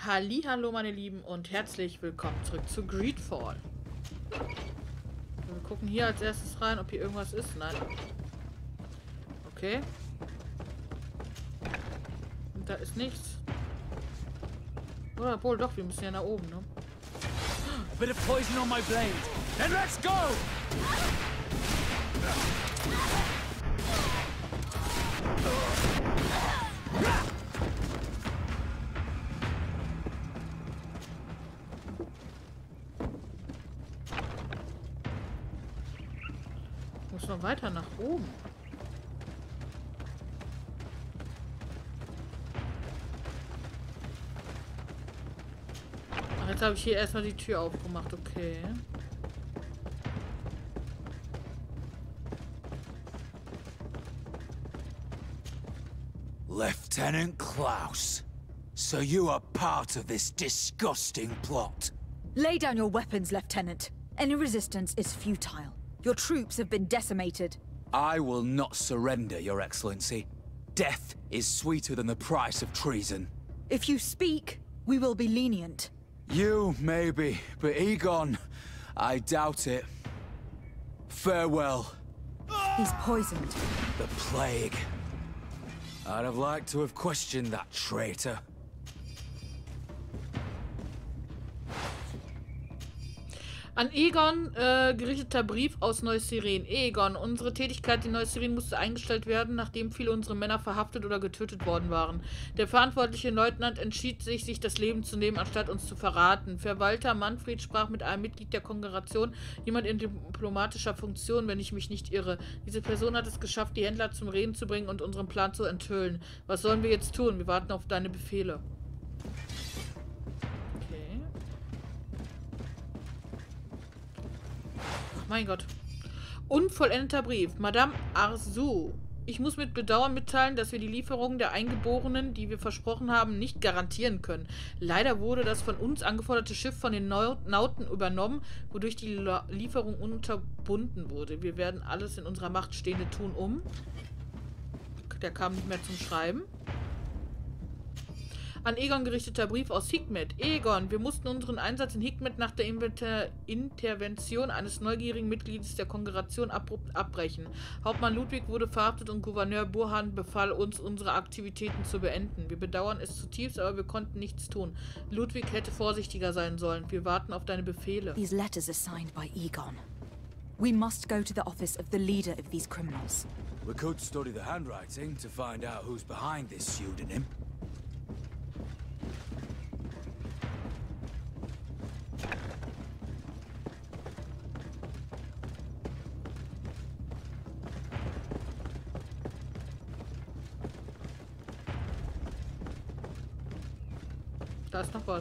Hallihallo meine Lieben und herzlich willkommen zurück zu Greedfall. Wir gucken hier als erstes rein, ob hier irgendwas ist. Nein. Okay. Und da ist nichts. Oder wohl doch, wir müssen ja nach oben, ne? A bit of poison on my blade. Then let's go! Ich muss noch weiter nach oben. Ach, jetzt habe ich hier erstmal die Tür aufgemacht, okay. Lieutenant Klaus, so you are part of this disgusting plot. Lay down your weapons, Lieutenant. Any resistance is futile. Your troops have been decimated. I will not surrender, Your Excellency. Death is sweeter than the price of treason. If you speak, we will be lenient. You, maybe, but Egon, I doubt it. Farewell. He's poisoned. The plague. I'd have liked to have questioned that traitor. An Egon gerichteter Brief aus Neussiren. Egon, unsere Tätigkeit in Neussiren musste eingestellt werden, nachdem viele unserer Männer verhaftet oder getötet worden waren. Der verantwortliche Leutnant entschied sich das Leben zu nehmen, anstatt uns zu verraten. Verwalter Manfred sprach mit einem Mitglied der Kongregation, jemand in diplomatischer Funktion, wenn ich mich nicht irre. Diese Person hat es geschafft, die Händler zum Reden zu bringen und unseren Plan zu enthüllen. Was sollen wir jetzt tun? Wir warten auf deine Befehle. Mein Gott. Unvollendeter Brief. Madame Arzu. Ich muss mit Bedauern mitteilen, dass wir die Lieferung der Eingeborenen, die wir versprochen haben, nicht garantieren können. Leider wurde das von uns angeforderte Schiff von den Nauten übernommen, wodurch die Lieferung unterbunden wurde. Wir werden alles in unserer Macht Stehende tun, um... Der kam nicht mehr zum Schreiben. An Egon gerichteter Brief aus Hikmet. Egon, wir mussten unseren Einsatz in Hikmet nach der Intervention eines neugierigen Mitgliedes der Kongregation abrupt abbrechen. Hauptmann Ludwig wurde verhaftet und Gouverneur Burhan befahl uns, unsere Aktivitäten zu beenden. Wir bedauern es zutiefst, aber wir konnten nichts tun. Ludwig hätte vorsichtiger sein sollen. Wir warten auf deine Befehle. These letters are signed by Egon. We must go to the office of the leader of these criminals. We could study the handwriting to find out who's behind this pseudonym. Da ist noch was.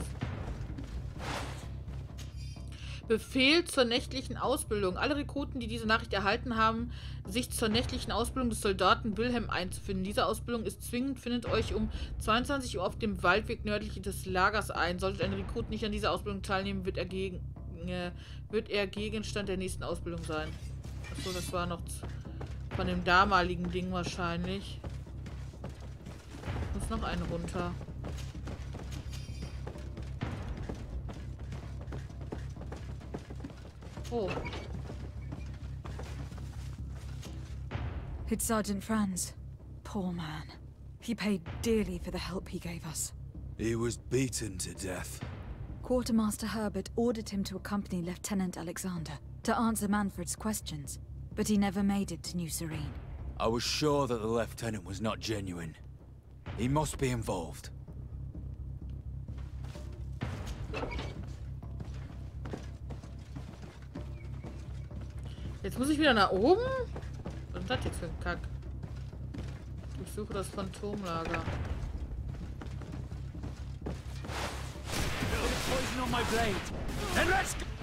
Befehl zur nächtlichen Ausbildung. Alle Rekruten, die diese Nachricht erhalten haben, sich zur nächtlichen Ausbildung des Soldaten Wilhelm einzufinden. Diese Ausbildung ist zwingend, findet euch um 22 Uhr auf dem Waldweg nördlich des Lagers ein. Sollte ein Rekrut nicht an dieser Ausbildung teilnehmen, wird er Gegenstand der nächsten Ausbildung sein. Achso, das war noch von dem damaligen Ding wahrscheinlich. Muss noch einen runter. Oh. It's Sergeant Franz. Poor man. He paid dearly for the help he gave us. He was beaten to death. Quartermaster Herbert ordered him to accompany Lieutenant Alexander to answer Manfred's questions, but he never made it to New Serene. I was sure that the lieutenant was not genuine. He must be involved. Jetzt muss ich wieder nach oben? Was ist das jetzt für ein Kack? Ich suche das Phantomlager. Poison on my blade. Then let's go.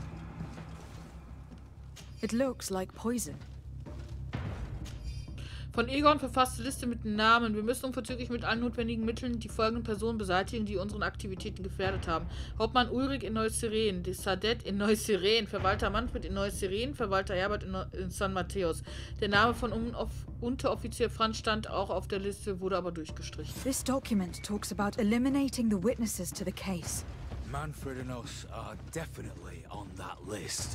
It looks like poison. Von Egon verfasste Liste mit Namen. Wir müssen unverzüglich mit allen notwendigen Mitteln die folgenden Personen beseitigen, die unseren Aktivitäten gefährdet haben. Hauptmann Ulrich in Neusyren, de Sardet in Neusyren, Verwalter Manfred in Neusyren, Verwalter Herbert in San Mateos. Der Name von Unteroffizier Franz stand auch auf der Liste, wurde aber durchgestrichen. This document talks about eliminating the witnesses to the case. Manfred and us are definitely on that list.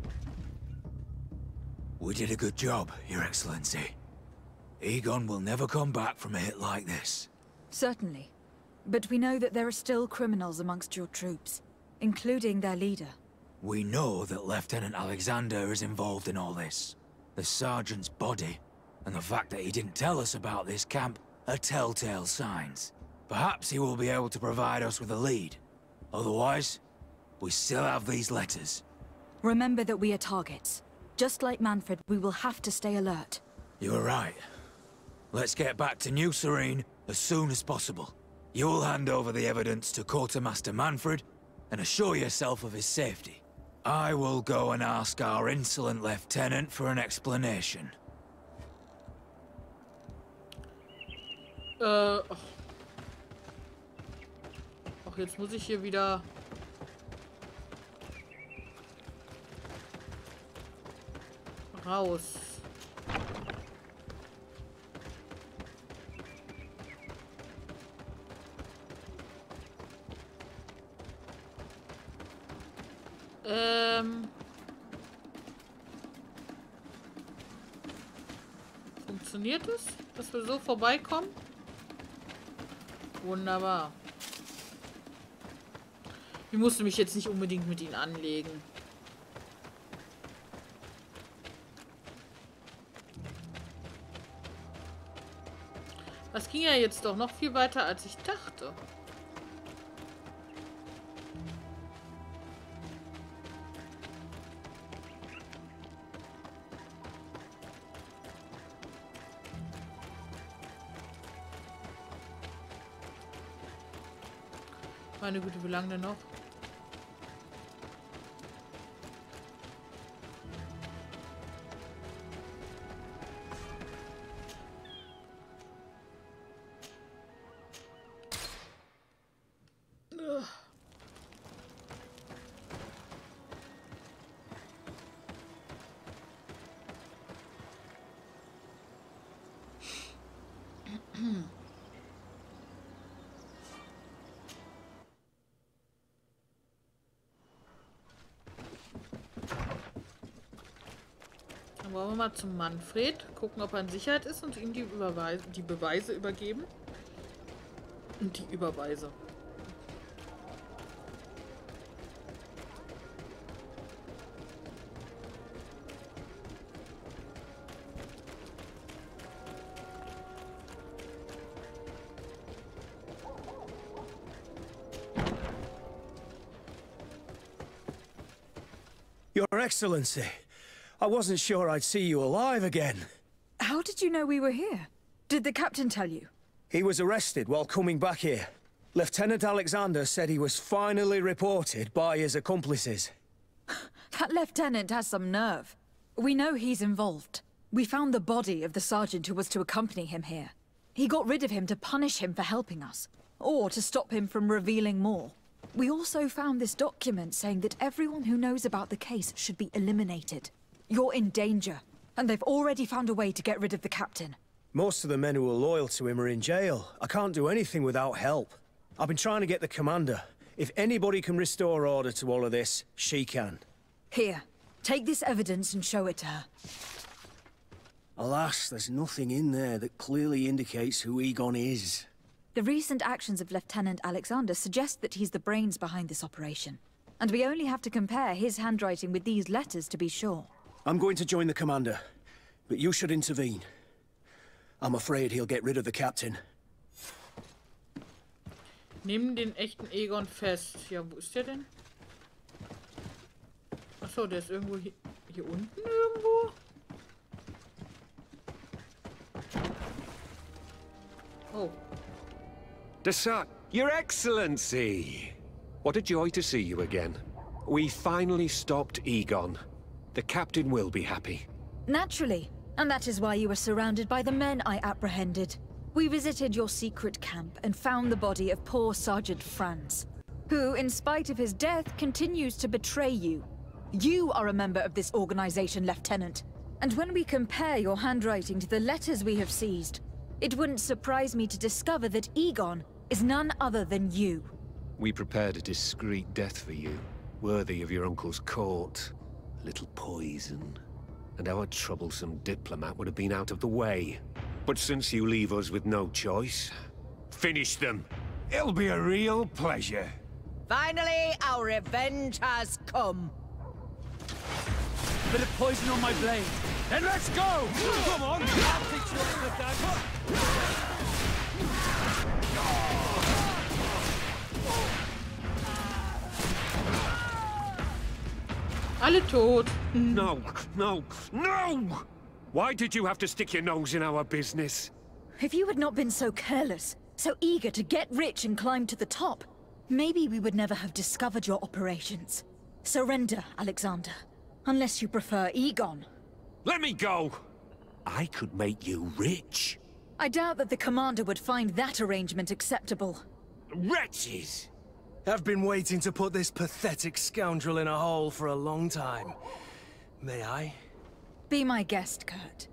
We did a good job, Your Excellency. Egon will never come back from a hit like this. Certainly. But we know that there are still criminals amongst your troops, including their leader. We know that Lieutenant Alexander is involved in all this. The sergeant's body, and the fact that he didn't tell us about this camp, are telltale signs. Perhaps he will be able to provide us with a lead. Otherwise, we still have these letters. Remember that we are targets. Just like Manfred, we will have to stay alert. You're right. Let's get back to New Serene as soon as possible. You'll hand over the evidence to Quartermaster Manfred and assure yourself of his safety. I will go and ask our insolent lieutenant for an explanation. Ach, jetzt muss ich hier wieder... raus. Funktioniert es, dass wir so vorbeikommen? Wunderbar. Ich musste mich jetzt nicht unbedingt mit ihnen anlegen. Das ging ja jetzt doch noch viel weiter, als ich dachte. Meine Güte, wie lange denn noch? Dann wollen wir mal zum Manfred, gucken, ob er in Sicherheit ist und ihm die Beweise übergeben. Und die Überweise. Your Excellency, I wasn't sure I'd see you alive again. How did you know we were here? Did the captain tell you? He was arrested while coming back here. Lieutenant Alexander said he was finally reported by his accomplices. That lieutenant has some nerve. We know he's involved. We found the body of the sergeant who was to accompany him here. He got rid of him to punish him for helping us, or to stop him from revealing more. We also found this document saying that everyone who knows about the case should be eliminated. You're in danger, and they've already found a way to get rid of the captain. Most of the men who are loyal to him are in jail. I can't do anything without help. I've been trying to get the commander. If anybody can restore order to all of this, she can. Here, take this evidence and show it to her. Alas, there's nothing in there that clearly indicates who Egon is. The recent actions of Lieutenant Alexander suggest that he's the brains behind this operation. And we only have to compare his handwriting with these letters to be sure. I'm going to join the commander, but you should intervene. I'm afraid he'll get rid of the captain. Nimm den echten Egon fest. Ja, wo ist der denn? Achso, der ist irgendwo hier unten irgendwo? Oh. Your Excellency! What a joy to see you again. We finally stopped Egon. The captain will be happy. Naturally. And that is why you were surrounded by the men I apprehended. We visited your secret camp and found the body of poor Sergeant Franz, who, in spite of his death, continues to betray you. You are a member of this organization, Lieutenant. And when we compare your handwriting to the letters we have seized, it wouldn't surprise me to discover that Egon is none other than you. We prepared a discreet death for you, worthy of your uncle's court. A little poison, and our troublesome diplomat would have been out of the way. But since you leave us with no choice, finish them. It'll be a real pleasure. Finally, our revenge has come. Bit of poison on my blade. Then let's go! Come on! I'll teach you how to dance. Alle tot. No, no, no! Why did you have to stick your nose in our business? If you had not been so careless, so eager to get rich and climb to the top, maybe we would never have discovered your operations. Surrender, Alexander. Unless you prefer Egon. Let me go! I could make you rich. I doubt that the commander would find that arrangement acceptable. Wretches! I've been waiting to put this pathetic scoundrel in a hole for a long time. May I? Be my guest, Kurt.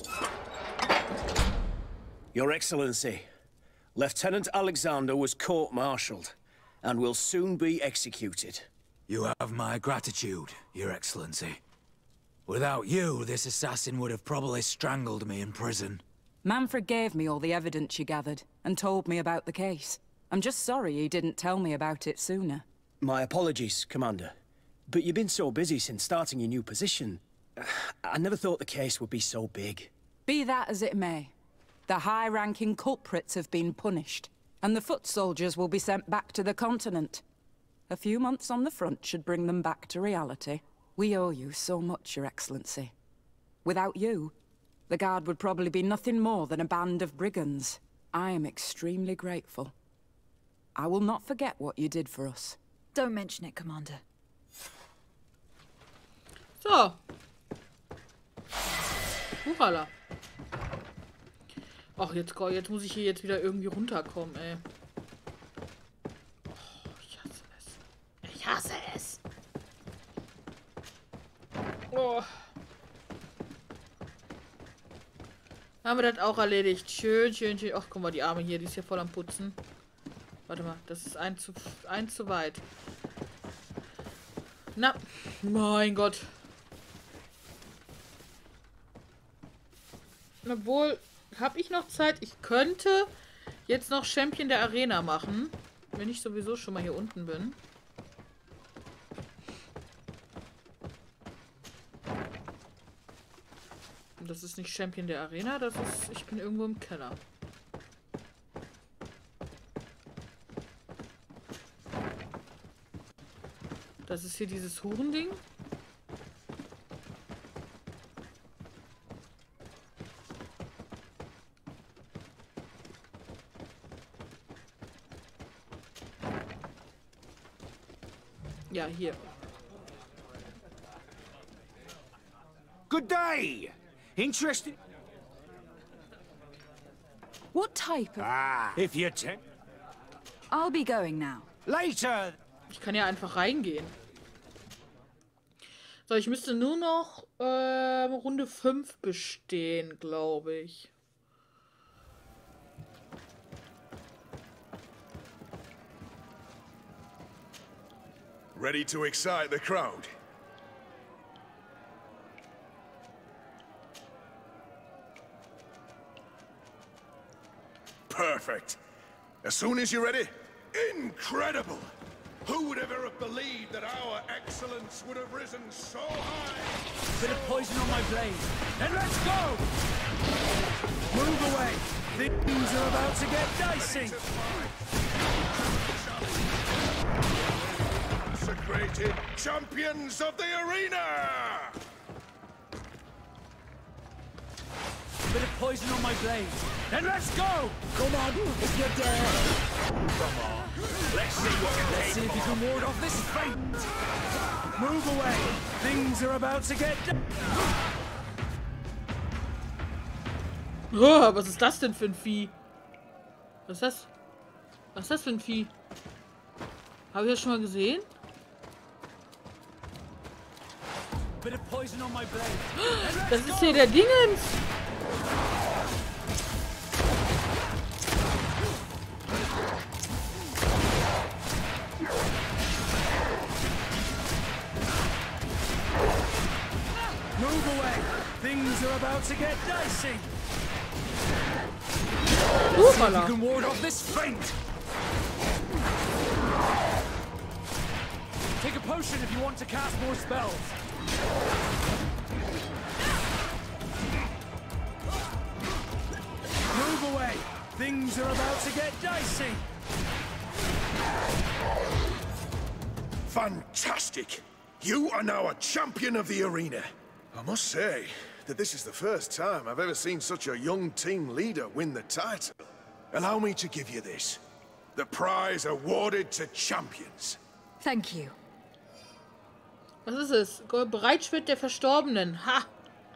Your Excellency, Lieutenant Alexander was court-martialed and will soon be executed. You have my gratitude, Your Excellency. Without you, this assassin would have probably strangled me in prison. Manfred gave me all the evidence you gathered, and told me about the case. I'm just sorry he didn't tell me about it sooner. My apologies, Commander. But you've been so busy since starting your new position. I never thought the case would be so big. Be that as it may, the high-ranking culprits have been punished, and the foot soldiers will be sent back to the continent. A few months on the front should bring them back to reality. We owe you so much, Your Excellency. Without you, the Guard would probably be nothing more than a band of brigands. I am extremely grateful. I will not forget what you did for us. Don't mention it, Commander. So. Hurala. Ach, jetzt muss ich hier jetzt wieder irgendwie runterkommen, ey. Oh, ich hasse es. Ich hasse es. Oh. Haben wir das auch erledigt. Schön, schön, schön. Ach, guck mal, die Arme hier, die ist hier voll am Putzen. Warte mal, das ist ein zu weit. Na, mein Gott. Obwohl, habe ich noch Zeit? Ich könnte jetzt noch Champion der Arena machen. Wenn ich sowieso schon mal hier unten bin. Und das ist nicht Champion der Arena, das ist... Ich bin irgendwo im Keller. Das ist hier dieses Hurending. Ja, hier. Good day! Interested? What type of... If you I'll be going now. later! Ich kann ja einfach reingehen. So, ich müsste nur noch Runde 5 bestehen, glaube ich. Ready to excite the crowd? Perfect. As soon as you're ready. Incredible! Who would have ever believed that our excellence would have risen so high? Bit of poison on my blade. Then let's go! Move away! Things are about to get dicey! Consecrated champions of the arena! Bit of poison on my blade. Then let's go! Come on, if you dare! Come on. Let's see if you can ward off this fate! Move away! Things are about to get... Oh, was ist das denn für ein Vieh? Was ist das? Was ist das für ein Vieh? Habe ich das schon mal gesehen? Das ist hier der Dingens. Move away! Things are about to get dicey! See if you can ward off this feint! Take a potion if you want to cast more spells! Move away! Things are about to get dicey! Fantastic! You are now a champion of the arena. I must say that this is the first time I've ever seen such a young team leader win the title. Allow me to give you this. The prize awarded to champions. Thank you. Was ist es? Breitschwert der Verstorbenen. Ha!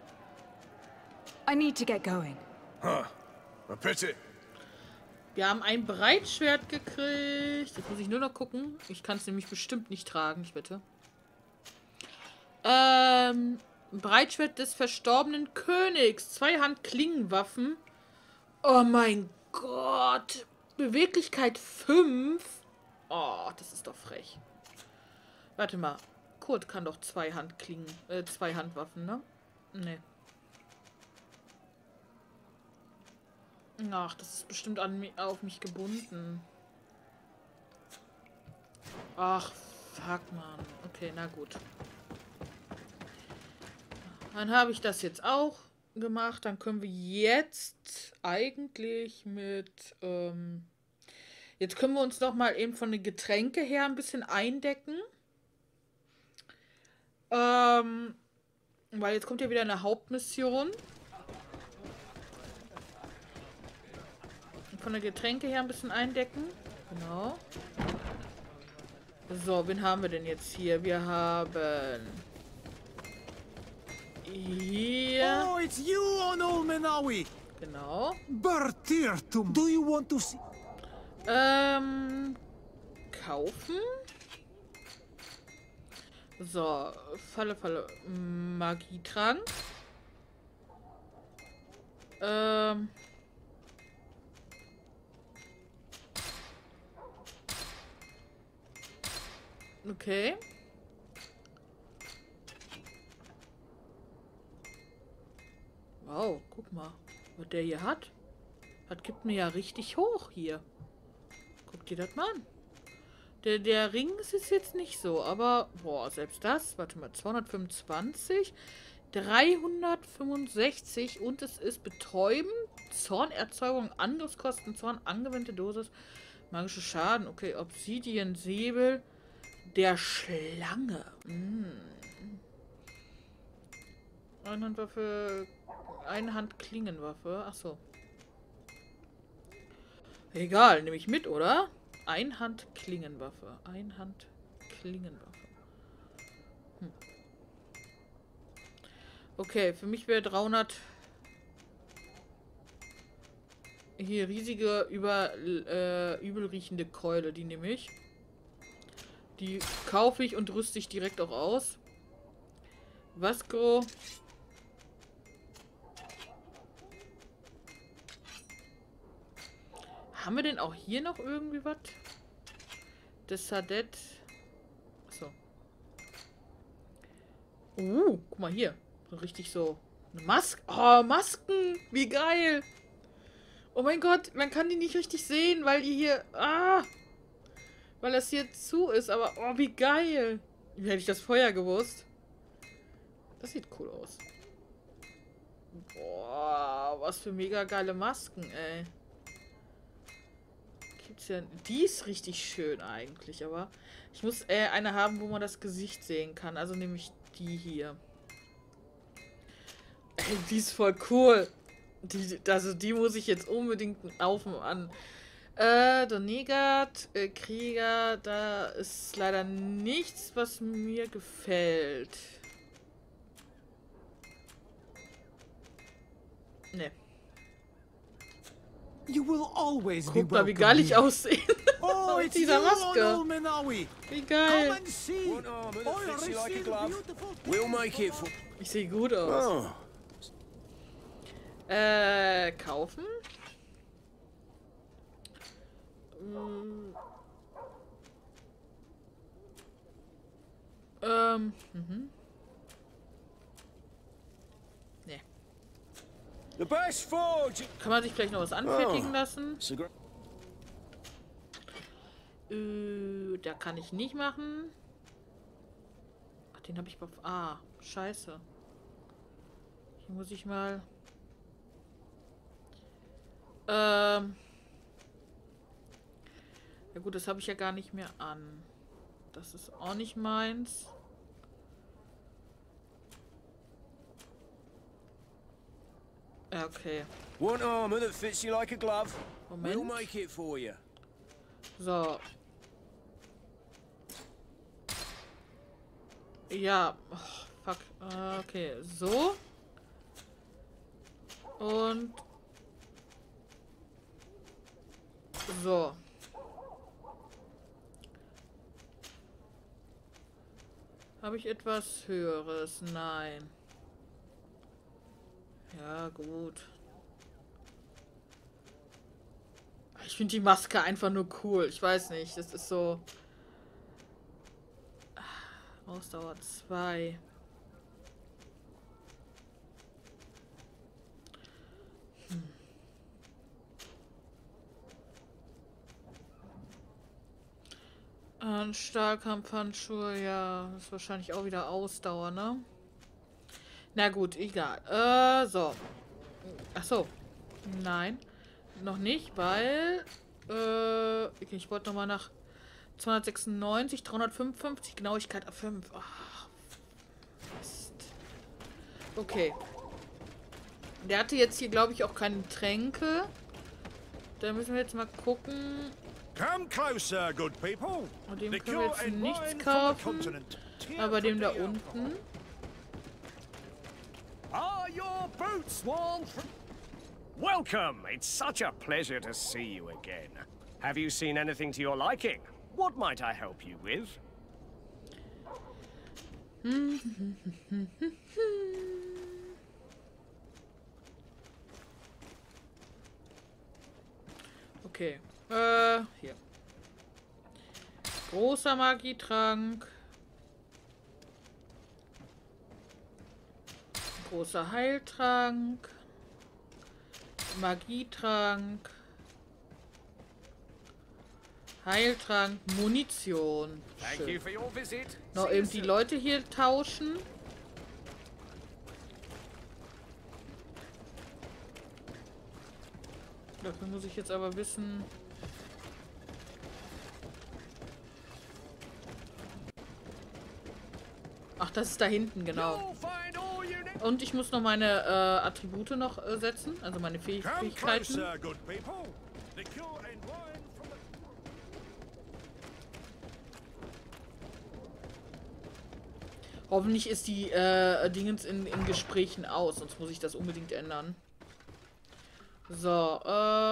I need to get going. Huh. A pity. Wir haben ein Breitschwert gekriegt. Jetzt muss ich nur noch gucken. Ich kann es nämlich bestimmt nicht tragen, ich wette. Breitschwert des verstorbenen Königs. Zweihand-Klingenwaffen. Oh mein Gott. Beweglichkeit 5. Oh, das ist doch frech. Warte mal. Kurt kann doch Zweihandwaffen, ne? Nee. Ach, das ist bestimmt auf mich gebunden. Ach, fuck, Mann. Okay, na gut. Dann habe ich das jetzt auch gemacht. Dann können wir jetzt eigentlich mit... jetzt können wir uns noch mal eben von den Getränke her ein bisschen eindecken. Weil jetzt kommt ja wieder eine Hauptmission. Von der Getränke her ein bisschen eindecken. Genau. So, wen haben wir denn jetzt hier? Wir haben... Hier. Oh, it's you, Onol Menawi! Genau. Bertirtum! Do you want to see... Kaufen. So, Falle. Magietrank. Okay. Wow, guck mal, was der hier hat. Das gibt mir ja richtig hoch hier. Guck dir das mal an. Der Ring ist jetzt nicht so, aber boah, selbst das, warte mal, 225, 365 und es ist betäuben, Zornerzeugung, Angriffskosten, Zorn, angewandte Dosis, magische Schaden, okay, Obsidian-Säbel der Schlange. Einhandwaffe, Einhand-Klingenwaffe, achso. Egal, nehme ich mit, oder? Einhand-Klingenwaffe. Einhand-Klingenwaffe. Okay, für mich wäre 300... Hier, riesige, übelriechende Keule, die nehme ich. Die kaufe ich und rüste ich direkt auch aus. Vasco. Haben wir denn auch hier noch irgendwie was? Das Sadet. Achso. Guck mal hier. So richtig so. Eine Maske. Oh, Masken. Wie geil. Oh mein Gott, man kann die nicht richtig sehen, weil die hier... weil das hier zu ist, aber... Oh, wie geil. Wie hätte ich das vorher gewusst? Das sieht cool aus. Boah, was für mega geile Masken, ey. Gibt's ja... Die ist richtig schön eigentlich, aber... Ich muss eine haben, wo man das Gesicht sehen kann. Also nehme ich die hier. Ey, die ist voll cool. Die muss ich jetzt unbedingt an. Donegat, Krieger, da ist leider nichts, was mir gefällt. Ne. You will always be Guck mal, wie welcome geil ich here. aussehe. Oh, Mit it's dieser you, Maske. Old Menawi. Wie Come geil. and see. One armor that Oh, fits you like a receive glove. beautiful We'll make it for... Ich sehe gut aus. Oh, Kaufen? Mhm. Nee. the best forge... Kann man sich vielleicht noch was anfertigen lassen? It's a gr- Da kann ich nicht machen. Ach, den habe ich auf... Ah, scheiße. Hier muss ich mal... Ja gut, das habe ich ja gar nicht mehr an. Das ist auch nicht meins. Ja, okay. One armor that fits you like a glove. We'll Moment. make it for you. So. Ja. Oh, fuck. Okay, so. Und... So. Habe ich etwas Höheres? Nein. Ja, gut. Ich finde die Maske einfach nur cool. Ich weiß nicht, das ist so... Ausdauer 2. Stahlkampfhandschuhe, ja, das ist wahrscheinlich auch wieder Ausdauer, ne? Na gut, egal. So. Ach so. Nein. Noch nicht, weil... okay, ich wollte nochmal nach 296, 355, Genauigkeit A5. Ach, Mist. Okay. Der hatte jetzt hier, glaube ich, auch keine Tränke. Da müssen wir jetzt mal gucken. Come closer, good people. Und dem The können wir cure jetzt and nichts wine from the kaufen. continent. Aber dem da unten. Are your boots worn? Welcome. It's such a pleasure to see you again. Have you seen anything to your liking? What might I help you with? Okay. Hier. Großer Magietrank. Großer Heiltrank. Magietrank. Heiltrank, Munition. Thank you for your visit. Noch eben die Leute hier tauschen. Dafür muss ich jetzt aber wissen... Ach, das ist da hinten, genau. Und ich muss noch meine Attribute noch setzen, also meine Fähigkeiten. Hoffentlich ist die Dingens in Gesprächen aus, sonst muss ich das unbedingt ändern. So,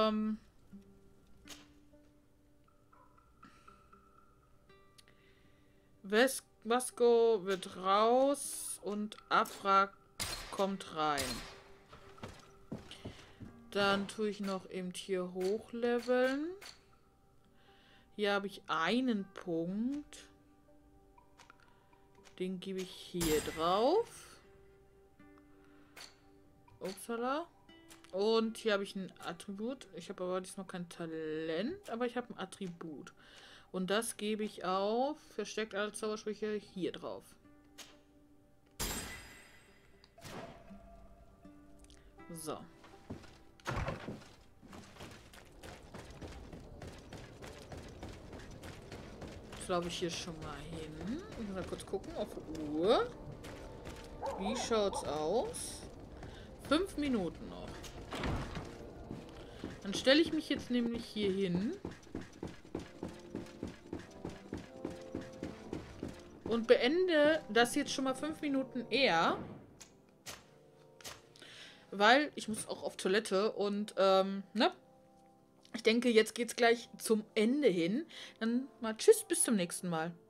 Vasco wird raus und Afra kommt rein. Dann tue ich noch eben hier hochleveln. Hier habe ich einen Punkt. Den gebe ich hier drauf. Upsala. Und hier habe ich ein Attribut. Ich habe aber diesmal kein Talent, aber ich habe ein Attribut. Und das gebe ich auf versteckt alle Zaubersprüche hier drauf. So. Jetzt laufe ich hier schon mal hin. Ich muss mal kurz gucken auf die Uhr. Wie schaut's aus? 5 Minuten noch. Dann stelle ich mich jetzt nämlich hier hin. Und beende das jetzt schon mal 5 Minuten eher. Weil ich muss auch auf Toilette und, ne? denke, jetzt geht's gleich zum Ende hin. Dann mal tschüss, bis zum nächsten Mal.